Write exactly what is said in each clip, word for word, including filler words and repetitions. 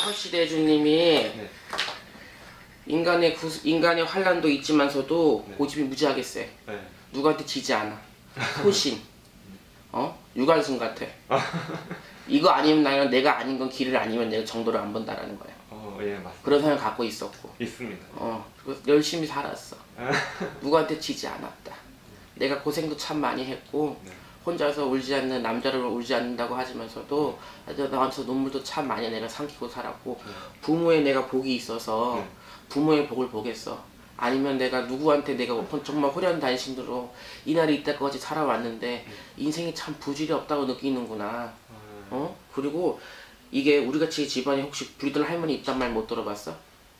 허시대주님이 네. 인간의 구, 인간의 환란도 있지만서도 네. 고집이 무지하게 세. 네. 누구한테 지지 않아. 소신. 어? 유관순 같아. 이거 아니면 나는 내가 아닌 건 길을 아니면 내가 정도를 안 본다라는 거야. 어, 예, 맞습니다. 그런 생각 갖고 있었고. 있습니다. 어, 그래서 열심히 살았어. 누구한테 지지 않았다. 내가 고생도 참 많이 했고 네. 혼자서 울지 않는 남자를 울지 않는다고 하지만서도 나한테 눈물도 참 많이 내가 삼키고 살았고 네. 부모의 내가 복이 있어서 네. 부모의 복을 보겠어. 아니면 내가 누구한테 내가 정말 호련단신으로 이날이 이때까지 살아왔는데 인생이 참 부질이 없다고 느끼는구나. 어? 그리고 이게 우리같이 집안에 혹시 불리던 할머니 있단 말 못 들어봤어?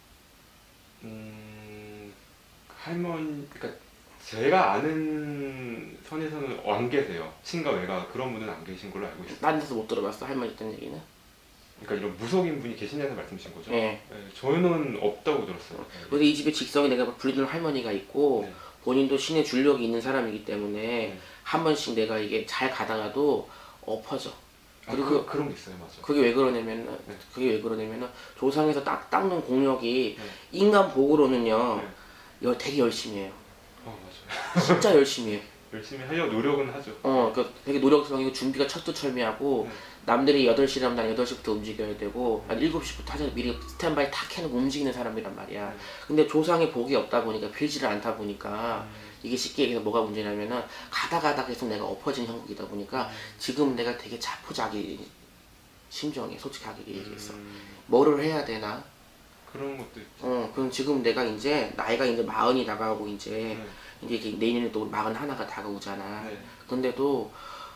음... 할머니... 그러니까 제가 아는 선에서는 안 계세요. 친가 외가 그런 분은 안 계신 걸로 알고 있어요. 딴 데서 못 들어봤어? 할머니 있다는 얘기는? 그러니까 이런 무속인 분이 계신다는 말씀이신 거죠? 네. 네, 저는 없다고 들었어요. 그래서 이 집에 직성에 내가 불리던 할머니가 있고 네. 본인도 신의 줄력이 있는 사람이기 때문에 네. 한 번씩 내가 이게 잘 가다가도 엎어져. 아, 그리고 그, 그런 게 있어요, 맞아. 그게 왜 그러냐면은 네. 그게 왜 그러냐면은 조상에서 딱 닦는 공력이 네. 인간 복으로는요 네. 여 되게 열심히 해요. 어, 맞아요. 진짜 열심히 해. 열심히 하려고 노력은 하죠. 어, 그 되게 노력성이고 준비가 철두철미하고 네. 남들이 여덟 시라면 난 여덟 시부터 움직여야 되고 한 일곱 시부터 하자 미리 스탠바이 탁 해놓고 움직이는 사람이란 말이야. 네. 근데 조상의 복이 없다 보니까 빌지를 않다 보니까 음. 이게 쉽게 얘기해서 뭐가 문제냐면은 가다 가다 계속 내가 엎어진 형국이다 보니까 음. 지금 내가 되게 자포자기 심정이 솔직하게 얘기했어. 음. 뭐를 해야 되나? 그런 것도 있죠. 어, 그럼 지금 내가 이제 나이가 이제 마흔이 다가오고 이제 네. 이제 이게 내년에 또 마흔 하나가 다가오잖아. 네. 근데도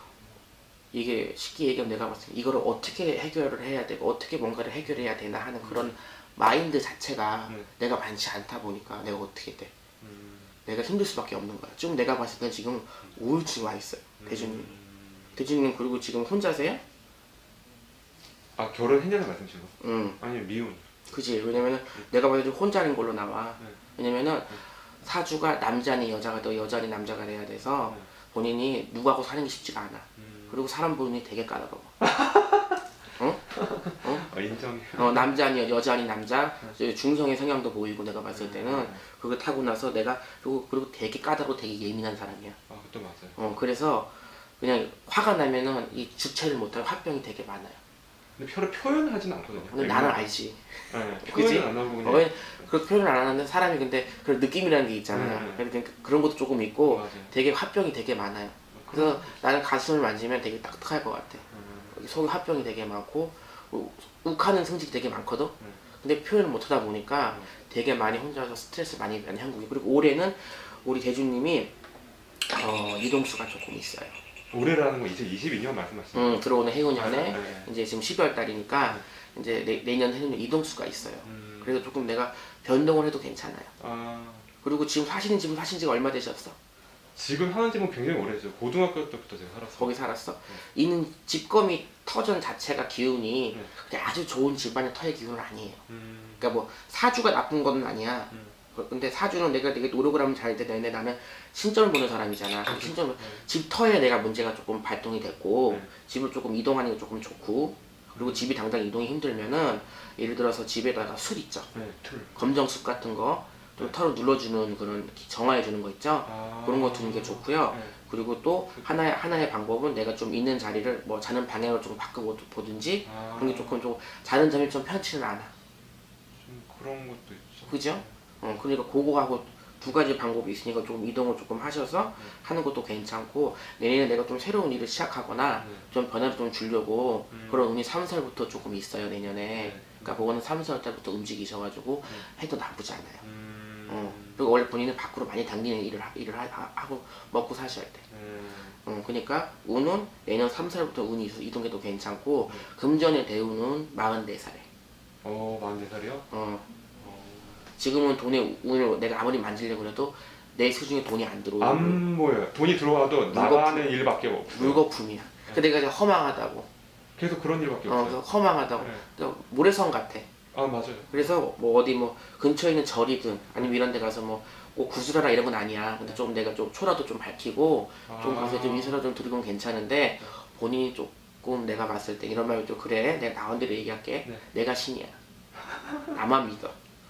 이게 쉽게 얘기하면 내가 봤을 때 이거를 어떻게 해결을 해야 되고 어떻게 뭔가를 해결해야 되나 하는 그런 마인드 자체가 네. 내가 많지 않다 보니까 내가 어떻게 돼? 음. 내가 힘들 수밖에 없는 거야. 좀 내가 봤을 때 지금 우울증 와 있어요. 대준님. 음. 대준님 그리고 지금 혼자세요? 아, 결혼했냐는 말씀이신 거? 응. 아니, 미혼. 그지. 왜냐면은 내가 봤을 때 혼자인 걸로 나와. 네. 왜냐면은 사주가 남자 아닌 여자가 더 여자 아닌 남자가 돼야 돼서 네. 본인이 누구하고 사는 게 쉽지가 않아. 음. 그리고 사람 보니 되게 까다로워. 어? 어? 아, 인정해요. 어, 남자 아닌 여자 아닌 남자 중성의 성향도 보이고 내가 봤을 때는 그거 타고 나서 내가 그리고, 그리고 되게 까다롭고 되게 예민한 사람이야. 아, 그것도 맞아요. 어, 그래서 그냥 화가 나면은 이 주체를 못하고 화병이 되게 많아요. 근데 표를 표현하진 않거든요. 근데 나는 알지. 네, 그지? 표현은 안 하고 그냥. 어, 그렇게 표현을 안 하는데 사람이 근데 그런 느낌이라는 게 있잖아요. 음. 그러니까 그런 것도 조금 있고 맞아요. 되게 화병이 되게 많아요. 그래서 나는 가슴을 만지면 되게 딱딱할 것 같아. 음. 속에 화병이 되게 많고 우- 욱하는 성질이 되게 많거든. 음. 근데 표현을 못 하다 보니까 음. 되게 많이 혼자서 스트레스 많이 받는 형국이. 그리고 올해는 우리 대주님이 어, 이동수가 조금 있어요. 올해라는 건 이천이십이 년 말씀하시는 음, 거죠? 들어오는 해운년에 네, 네. 이제 지금 십이월 달이니까 이제 내, 내년 해운년 이동수가 있어요. 음. 그래서 조금 내가 변동을 해도 괜찮아요. 아, 그리고 지금 사시는 집은 사신 지가 얼마 되셨어? 지금 사는 집은 굉장히 오래죠. 고등학교 때부터 제가 살았어요. 거기 살았어? 이는 집거미 터전 자체가 기운이 네. 그냥 아주 좋은 집안의 터의 기운은 아니에요. 음. 그러니까 뭐 사주가 나쁜 건 아니야. 음. 근데 사주는 내가 되게 노력을 하면 잘 되는데 나는 신점을 보는 사람이잖아. 그럼 신점을 네. 집 터에 내가 문제가 조금 발동이 됐고 네. 집을 조금 이동하는 게 조금 좋고 그리고 집이 당장 이동이 힘들면은 예를 들어서 집에다가 술 있죠. 네, 틀. 검정숲 같은 거 좀 털을 눌러주는 그런 정화해주는 거 있죠. 아. 그런 거 두는 게 좋고요. 네. 그리고 또 하나의 하나의 방법은 내가 좀 있는 자리를 뭐 자는 방향을 좀 바꿔보든지 아. 그런 게 조금 좀 자는 점이 좀 편치는 않아. 좀 그런 것도 있죠. 그죠? 어, 그러니까 그거하고 두 가지 방법이 있으니까 조금 이동을 조금 하셔서 네. 하는 것도 괜찮고 내년에 내가 좀 새로운 일을 시작하거나 네. 좀 변화를 좀 주려고 음. 그런 운이 삼 살부터 조금 있어요 내년에. 네. 그러니까 그거는 삼 살 때부터 움직이셔가지고 해도 나쁘지 않아요. 음. 어. 그리고 원래 본인은 밖으로 많이 당기는 일을, 하, 일을 하, 하고 먹고 사셔야 돼. 음. 어, 그러니까 운은 내년 삼 살부터 운이 이동해도 괜찮고 네. 금전의 대운은 마흔네 살에. 어, 마흔네 살이요? 어, 어. 지금은 돈의 운을 내가 아무리 만지려고 해도 내 수중에 돈이 안 들어오고 안 보여요. 돈이 들어와도 나가는 일밖에 없어요. 물거품이야. 그 내가 이제 허망하다고. 계속 그런 일밖에 어, 없어요. 허망하다고. 네. 그러니까 모래성 같아. 아, 맞아요. 그래서 뭐 어디 뭐 근처에 있는 절이든 아니면 이런 데 가서 뭐 꼭 구슬하라 이런 건 아니야. 근데 좀 내가 좀 초라도 좀 밝히고 좀 아. 가서 좀 인사라도 좀 드리면 괜찮은데 본인이 좀 조금 내가 봤을 때 이런 말도 그래. 내가 나온 대로 얘기할게. 네. 내가 신이야. 나만 믿어.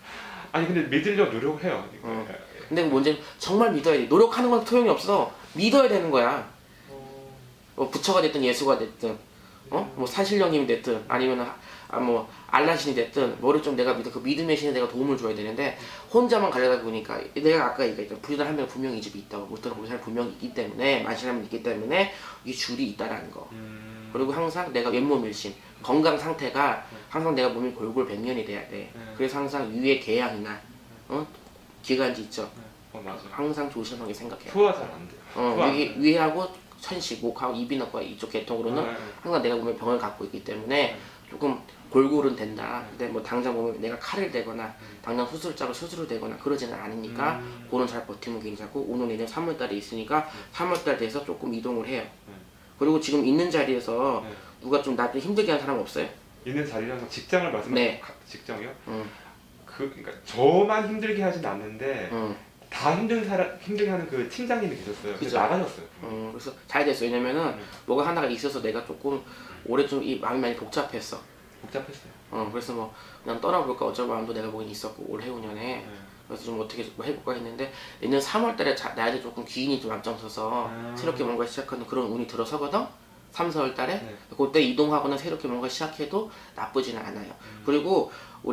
아니 근데 믿으려고 노력해요. 이거. 어. 근데 문제는 정말 믿어야 돼. 노력하는 건 소용이 없어. 믿어야 되는 거야. 어... 뭐 부처가 됐든 예수가 됐든, 어? 뭐 산신령님이 됐든, 아니면 아, 뭐 알라신이 됐든, 뭐를 좀 내가 믿어. 그 믿음의 신에 내가 도움을 줘야 되는데 혼자만 가려다 보니까 내가 아까 얘기했던 불이단 한 명 분명히 이 집이 있다고 못 들어보는 사람 분명히 있기 때문에 만신하면 있기 때문에 이게 줄이 있다라는 거. 음... 그리고 항상 내가 왼몸일신 건강 상태가 항상 내가 몸이 골골백년이 돼야 돼. 네. 그래서 항상 위에 계양이나 어? 기관지 있죠. 어 맞아. 항상 조심하게 생각해. 소화 잘 안 돼요. 어, 소화 안 위, 돼요. 위하고 천식, 목하고 이비인후과 이쪽 계통으로는 아, 네. 항상 내가 몸에 병을 갖고 있기 때문에 네. 조금 골골은 된다. 근데 뭐 당장 보면 내가 칼을 대거나 당장 수술자가 수술을 대거나 그러지는 않으니까 음. 그거는 잘 버티면 괜찮고 오늘 내년 삼월달에 있으니까 삼월달 돼서 조금 이동을 해요. 네. 그리고 지금 있는 자리에서 네. 누가 좀 나한테 힘들게 하는 사람 없어요? 있는 자리라서 직장을 말씀하시는 네. 직장이요? 응, 그 그러니까 저만 힘들게 하진 않는데 응, 다 힘든 사람 힘들게 하는 그 팀장님이 계셨어요. 그죠. 그래서 나가셨어요. 응. 그래서 잘 됐어. 왜냐면은 네. 뭐가 하나가 있어서 내가 조금 올해 좀 이 마음이 많이 복잡했어. 복잡했어요. 어, 그래서 뭐 그냥 떠나볼까 어쩔 마음도 내가 보긴 있었고 올해 후년에 네. 그래서 좀 어떻게 뭐 해볼까 했는데 내년 삼월달에 나한테 조금 기인이 좀 앞장서서 아. 새롭게 뭔가 시작하는 그런 운이 들어서거든. 삼, 사월달에 네. 그때 이동하거나 새롭게 뭔가 시작해도 나쁘지는 않아요. 음. 그리고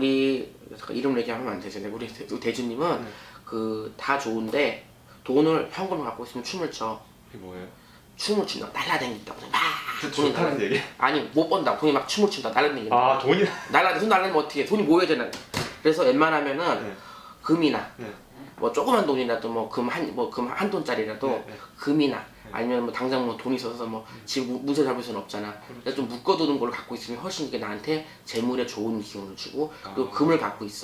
우리 잠깐 이름 얘기하면 안 되죠. 우리 대- 대주님은 네. 그 다 좋은데 돈을 현금을 갖고 있으면 춤을 춰. 그게 뭐예요? 춤을 춘다. 날라다닌다. 막 돈이 좋다는 날라. 얘기? 아니 못 번다. 돈이 막 춤을 춘다. 날라다닌다. 아 돈이 날라 손 날라면 어떻게 해? 돈이 모여야 되나? 그래서 웬만하면은 네. 금이나 네. 뭐 조그만 돈이라도 뭐 금 한 뭐 금 한 돈짜리라도 네, 네. 금이나 아니면 뭐 당장 뭐 돈이 있어서 뭐 집 문세 잡을 수는 없잖아. 그래서 좀 묶어두는 걸 갖고 있으면 훨씬 이게 나한테 재물에 좋은 기운을 주고 또 아. 금을 갖고 있어.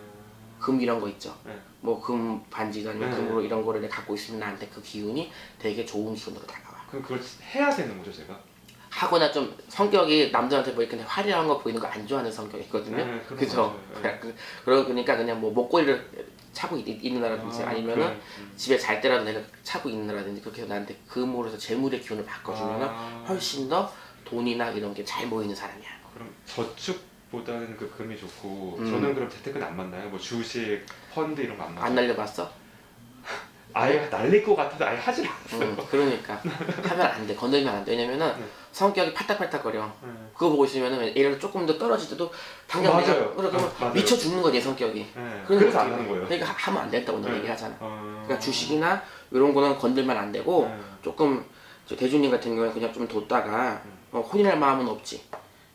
음. 금 이런 거 있죠. 네. 뭐 금 반지 아니면 네. 금으로 이런 거를 내가 갖고 있으면 나한테 그 기운이 되게 좋은 기운으로 다가와. 그럼 그걸 해야 되는 거죠 제가? 하거나 좀 성격이 남들한테 뭐 이렇게 화려한 거 보이는 거 안 좋아하는 성격이거든요. 네, 그런 그죠? 거 맞아요. 그- 그러니까 그냥 뭐 목걸이를 차고 있, 있는다든지 아, 아니면은 그래. 음. 집에 잘 때라도 내가 차고 있는다든지 그렇게 해서 나한테 금으로 해서 재물의 기운을 바꿔주면은 아. 훨씬 더 돈이나 이런 게 잘 모이는 사람이야. 그럼 저축보다는 그 금이 좋고 음. 저는 그럼 재테크는 안 맞나요? 뭐 주식, 펀드 이런 거 안 맞나요? 안 날려봤어? 아예 날릴 것 같아서 아예 하질 않았어요. 응, 그러니까 하면 안 돼. 건드리면 안 돼. 왜냐면은 네. 성격이 팔딱팔딱거려. 네. 그거 보고 있으면은 예를 들어 조금 더 떨어질 때도 당장 맞아요. 내가 그래 그러면 어, 맞아요. 미쳐 죽는 거야 내 성격이. 네. 그런 그래서 느낌이- 안 하는 거예요. 그러니까 하- 하면 안 된다고 오늘 네. 얘기하잖아. 어... 그러니까 주식이나 이런 거는 건들면 안 되고 네. 조금 저 대주님 같은 경우에 그냥 좀 뒀다가 음. 어, 혼인할 마음은 없지.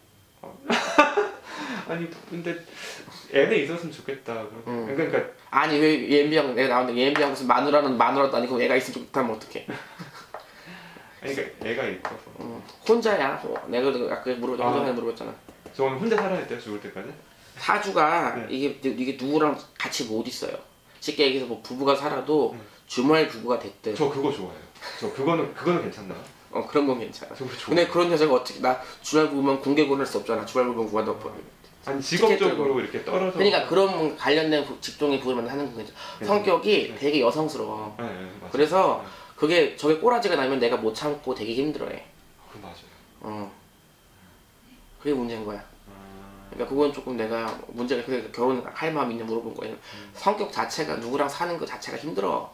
아니 근데 애는 있었으면 좋겠다. 음. 그러니까 아니 왜 예비양 내가 나오는데 예비양 무슨 마누라는 마누라도 아니고 애가 있으면 좋다면 어떡해. 그러니까 애가 있어서 음, 혼자야. 어, 내가 그 아까 물어봤 아. 혼자 물어봤잖아. 저는 혼자 살아야 돼요 죽을 때까지? 사주가 네. 이게 이게 누구랑 같이 못 있어요. 쉽게 얘기해서 뭐 부부가 살아도 음. 주말 부부가 됐든 저 그거 좋아해요. 저 그거는 그거는 괜찮나요? 어 그런 건 괜찮아. 저 그거 좋아해요. 근데 그런 여자가 어떻게 나 주말 부부면 공개 구원할 수 없잖아. 주말 부부면 구한다고. 아니 티켓 직업적으로 들고. 이렇게 떨어져. 그러니까 그런 관련된 부- 직종의 부부를 하는 거죠. 네. 성격이 네. 되게 여성스러워. 네, 네, 맞아요. 그래서 네. 그게 저게 꼬라지가 나면 내가 못 참고 되게 힘들어해. 그 맞아요. 어. 그게 문제인 거야. 아, 그러니까 그건 조금 내가 문제가 그래서 결혼할 마음이 있냐 물어본 거예요. 음. 성격 자체가 누구랑 사는 거 자체가 힘들어.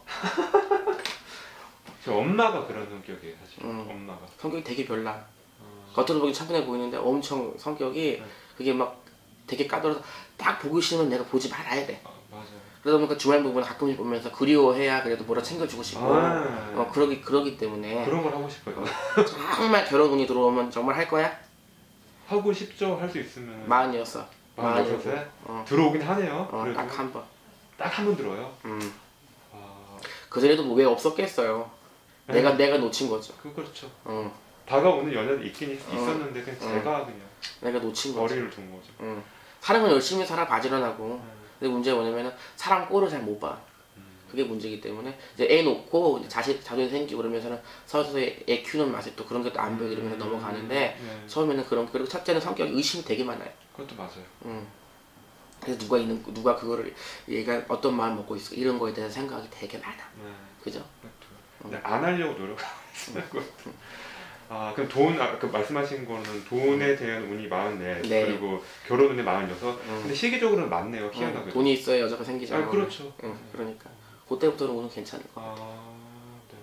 저 엄마가 그런 성격이에요 사실. 음. 엄마가. 성격이 되게 별나. 어, 겉으로 보기 차분해 보이는데 엄청 성격이 네. 그게 막 되게 까다로워서 딱 보기 싫으면 내가 보지 말아야 돼. 아, 맞아요. 그러다 보니까 주말 부부는 가끔씩 보면서 그리워해야 그래도 뭐라 챙겨주고 싶고 아, 어 그러기 그러기 때문에 그런 걸 하고 싶어요. 정말 결혼 운이 들어오면 정말 할 거야? 하고 싶죠. 할 수 있으면. 마흔이었어. 마흔여섯에 어, 들어오긴 하네요. 어, 그래도 딱 한 번. 딱 한 번 들어요. 음. 아, 그 전에도 뭐 왜 없었겠어요. 네. 내가 내가 놓친 거죠. 그 그렇죠. 어, 다가오는 연애도 있긴 있, 어. 있었는데 그냥 어. 제가 그냥 내가 놓친 거죠. 머리를 둔 거죠. 응. 사람은 열심히 살아 바지런하고. 근데 문제가 뭐냐면은 사람 꼴을 잘 못 봐. 음. 그게 문제이기 때문에 이제 애 놓고 이제 자식 자손이 생기고 그러면서는 서서히 애 키우는 맛에 또 그런 게 또 안 보이고 이러면서 넘어가는데 네. 처음에는 그런 그리고 첫째는 성격이 의심이 되게 많아요. 그것도 맞아요. 음. 그래서 누가 있는 누가 그거를 얘가 어떤 마음 먹고 있어 이런 거에 대해서 생각이 되게 많아. 네. 그죠? 그것도. 근데 안 하려고 노력하고 있어요. 그것도. 아 그럼 돈 아까 말씀하신 거는 돈에 대한 운이 마흔네 네. 그리고 결혼 운이 마흔여섯. 음. 근데 시기적으로는 맞네요. 응, 희한하게. 돈이 있어야 여자가 생기잖아. 아 그렇죠. 응, 그러니까 그때부터는 운은 괜찮을 거. 아 네.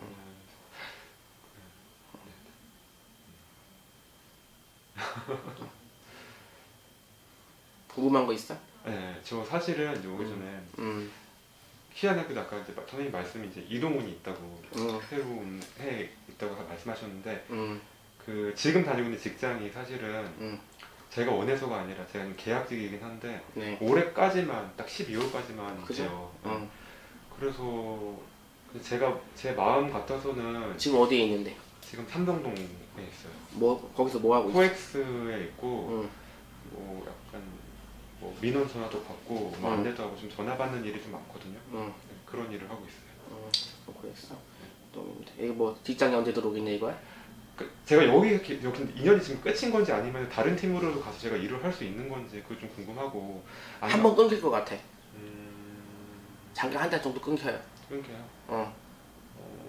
궁금한 거 있어? 네, 저 사실은 이제 오기 전에 음, 희한하게도 아까 이제 선생님 말씀이 이제 이동운이 있다고 음, 새로운 해 있다고 말씀하셨는데 음, 그 지금 다니고 있는 직장이 사실은 음, 제가 원해서가 아니라 제가 지금 계약직이긴 한데 네, 올해까지만 딱 십이월까지만 그죠? 있대요. 응. 그래서 제가 제 마음 같아서는 지금 어디에 있는데? 지금 삼성동에 있어요. 뭐 거기서 뭐 하고 있어? 코엑스에 있고 응, 뭐 약간 뭐 민원 전화도 받고 뭐 음. 안내도 하고 좀 전화 받는 일이 좀 많거든요. 응, 네, 그런 일을 하고 있어요. 응, 그랬어. 또 이게 뭐 직장이 언제 들어오겠네 이거야? 그 제가 여기 이렇게 여기 인연이 지금 끝인 건지 아니면 다른 팀으로 가서 제가 일을 할 수 있는 건지 그거 좀 궁금하고. 아니, 한 번 끊길 것 같아. 음, 잠깐 한 달 정도 끊겨요. 끊겨요. 어, 어,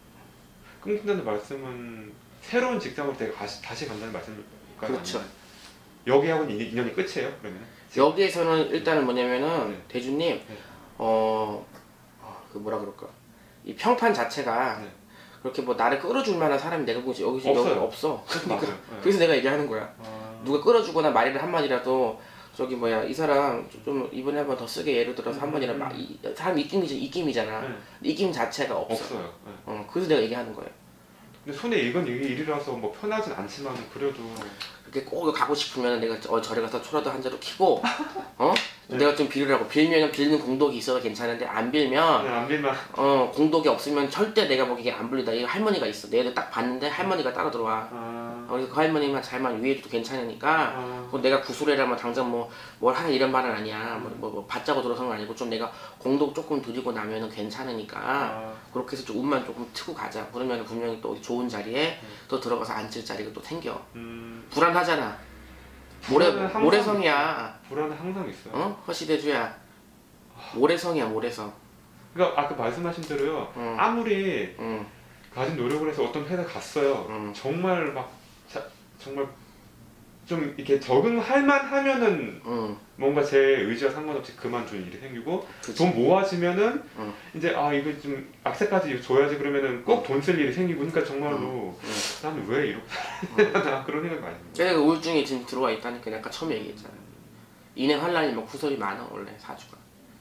끊긴다는 말씀은 새로운 직장으로 내가 다시, 다시 간다는 말씀일까요? 그렇죠. 아니면 여기하고는 인- 인연이 끝이에요? 그러면? 여기에서는 일단은 뭐냐면은 네. 대주님, 네. 어, 어, 그 뭐라 그럴까? 이 평판 자체가 네. 그렇게 뭐 나를 끌어줄 만한 사람이 내가 보기 여기 지금 없어요. 여기 없어. 그러니까 맞아요. 네. 그래서 내가 얘기하는 거야. 아, 누가 끌어주거나 말이를 한 마디라도 저기 뭐야 이 사람 좀- 좀 이번에 한 번 더 쓰게 예를 들어서 한 번이라 마- 이 사람 입김이 입김이잖아. 네. 입김 자체가 없어. 없어요. 네. 어, 그래서 내가 얘기하는 거예요. 근데 손에 익은 이 일이라서 뭐 편하진 않지만 그래도 그렇게 꼭 가고 싶으면 내가 어, 절에 가서 초라도 한 자루 키고 어 네. 내가 좀 빌으라고 빌면 빌는 공덕이 있어도 괜찮은데 안 빌면 그냥 안 빌만. 어 공덕이 없으면 절대 내가 보기에 안 불린다. 이 할머니가 있어. 내가 딱 봤는데 할머니가 따라 들어와. 아, 어, 그래서 그 할머니만 잘만 위해줘도 괜찮으니까 아, 뭐 내가 구술해라면 당장 뭐 뭘 하나 이런 말은 아니야. 뭐, 뭐, 뭐 받자고 들어서는 아니고 좀 내가 공덕 조금 드리고 나면은 괜찮으니까 아, 그렇게 해서 좀 운만 조금 트고 가자. 그러면 분명히 또 좋은 자리에 음. 또 들어가서 앉을 자리가 또 생겨. 음, 불안하잖아. 모래 불안은 항상 모래성이야. 불안은 항상 있어요. 어? 허시대주야. 모래성이야 모래성. 그러니까 아까 말씀하신 대로요. 응. 아무리 응. 가진 노력을 해서 어떤 회사 갔어요. 응. 정말 막 자, 정말 좀 이렇게 적응할 만하면은 응. 뭔가 제 의지와 상관없이 그만둔 일이 생기고 그치. 돈 모아지면은 응. 이제 아 이거 좀 악세까지 줘야지 그러면은 꼭 돈 쓸 일이 생기고 그러니까 정말로 응. 나는 왜 이렇게 살아야 되나 그런 생각이 많이 듭니다. 내가 우울증이 지금 들어와 있다니까 내가 처음에 얘기했잖아. 인해 환란이 막 구설이 많아 원래 사주가.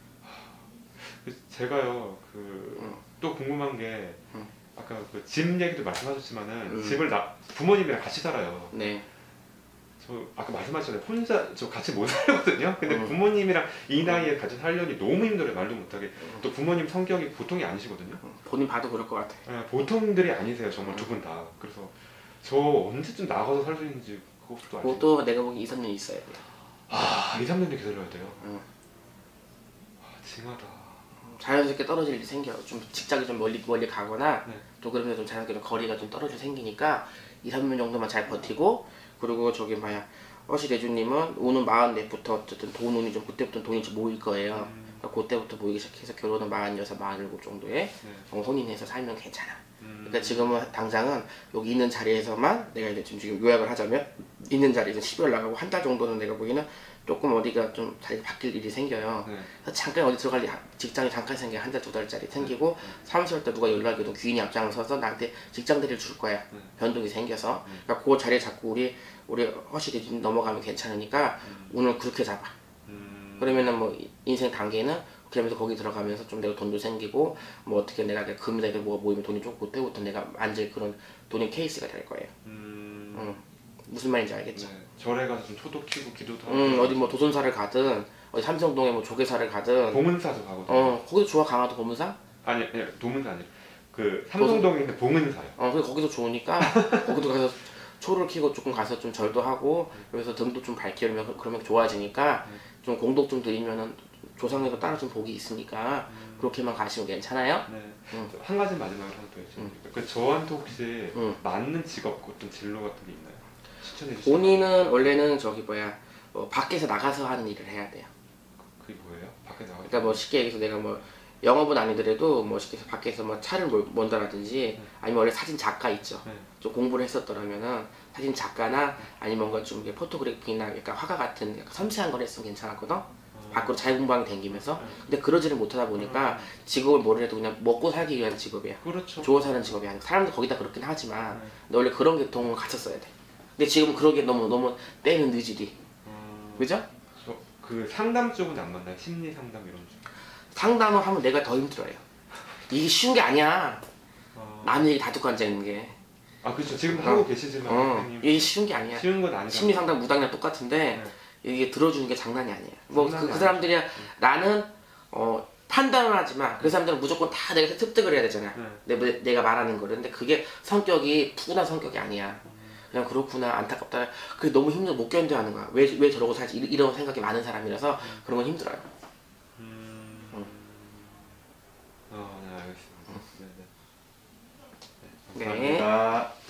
그래서 제가요 그 또 응. 궁금한 게 응. 아까 그 집 얘기도 말씀하셨지만은 응. 집을 나 부모님이랑 같이 살아요. 네. 저 아까 말씀하셨잖아요. 혼자 저 같이 못 살거든요. 근데 응. 부모님이랑 이 나이에 같이 살려니 너무 힘들어요. 말도 못하게. 응. 또 부모님 성격이 보통이 아니시거든요. 응. 본인 봐도 그럴 것 같아. 예, 보통들이 아니세요. 정말 응. 두 분 다. 그래서 저 언제쯤 나가서 살 수 있는지 그것도 알죠. 그것도 내가 보기 이, 삼 년 있어야 돼. 아, 이, 삼 년도 기다려야 돼요. 응. 아, 징하다. 자연스럽게 떨어질 일이 생겨. 좀 직장이 좀 멀리 멀리 가거나 네. 또 그러면 좀 자연스럽게 좀 거리가 좀 떨어져 생기니까 이, 삼 년 정도만 잘 버티고 그리고 저기 뭐야 허시 대주님은 오는 마흔넷부터 어쨌든 돈 운이 좀 그때부터 돈이 좀 모일 거예요. 음, 그러니까 그때부터 모이기 시작해서 결혼은 마흔여섯, 마흔일곱 정도에 네. 어, 혼인해서 살면 괜찮아. 음, 그러니까 지금은 당장은 여기 있는 자리에서만 내가 이제 지금 지금 요약을 하자면 있는 자리에서 십일 월 나가고 한 달 정도는 내가 보기에는 조금 어디가 좀 자리가 바뀔 일이 생겨요. 네. 그래서 잠깐 어디 들어갈 일, 직장이 잠깐 생겨 한 달 두 달짜리 생기고 삼, 사월 때 누가 연락이 오든 귀인이 앞장서서 나한테 직장 대리를 줄 거야. 네. 변동이 생겨서. 네. 그러니까 그 자리에 자꾸 우리 우리 허시 대주님 넘어가면 괜찮으니까 음, 오늘 그렇게 잡아. 음, 그러면은 뭐 인생 단계는 그러면서 거기 들어가면서 좀 내가 돈도 생기고 뭐 어떻게 내가 금액을 뭐 모이면 돈이 좀 그때부터 내가 앉을 그런 돈의 케이스가 될 거예요. 음, 응. 무슨 말인지 알겠죠? 네. 절에 가서 좀 초도 키고 기도도 하고. 응, 어디 뭐 도선사를 가든 어디 삼성동에 뭐 조계사를 가든 봉은사도 가거든요. 어 거기도 좋아. 강화도 보문사? 아니, 아니 도문사 아니에요. 그 삼성동에 있는 봉은사요. 어 그래서 거기도 좋으니까 거기도 가서 초를 키고 조금 가서 좀 절도 하고 그래서 등도 좀 밝히면 그러면 좋아지니까 좀 공덕 좀 드리면은 조상에서 따라준 복이 있으니까 음, 그렇게만 가시면 괜찮아요? 네. 응. 한 가지 마지막으로 하나 더 여쭤볼게요. 그 저한테 혹시 응. 맞는 직업 어떤 진로 같은 게 있나요? 추천해 주시면. 본인은 원래는 저기 뭐야 어, 밖에서 나가서 하는 일을 해야 돼요. 그게 뭐예요? 밖에 나가. 그러니까 뭐 쉽게 얘기해서 내가 뭐 영업은 아니더라도 뭐 쉽게 해서 밖에서 뭐 차를 몰- 몬다라든지 아니면 원래 사진 작가 있죠. 네. 좀 공부를 했었더라면은 사진 작가나 아니면 뭔가 좀 이렇게 포토그래피나 약간 화가 같은 약간 섬세한 걸 했으면 괜찮았거든. 밖으로 자유분방히 다니면서. 근데 그러지를 못하다 보니까 직업을 뭐래도 그냥 먹고 살기 위한 직업이야. 그렇죠. 좋아 사는 직업이 아니고 사람들 거기다 그렇긴 하지만 근데 원래 그런 계통을 갖췄어야 돼. 근데 지금 그러기에 너무 너무 때는 늦으리. 음, 그죠? 저, 그 상담 쪽은 안 맞나요? 심리 상담 이런 쪽. 상담을 하면 내가 더 힘들어요. 이게 쉬운 게 아니야. 어, 남의 얘기 다 듣고 앉아 있는 게. 아 그렇죠. 지금 어. 하고 계시지만 어, 선생님 이게 쉬운 게 아니야. 쉬운 건 아니죠. 심리 상담 무당이랑 똑같은데 네. 이게 들어주는 게 장난이 아니야. 뭐 장난이 그 그 사람들이 나는 어 판단을 하지만 그 사람들은 무조건 다 내가 습득을 해야 되잖아. 네. 내, 내가 말하는 거를. 근데 그게 성격이 푸근한 성격이 아니야. 그냥 그렇구나 안타깝다. 그게 너무 힘들어 못 견뎌하는 거야. 왜 왜 저러고 살지 이- 이런 생각이 많은 사람이라서 그런 건 힘들어요. 음... 응. 어, 네 알겠습니다. 네, 네. 네. 네, 감사합니다.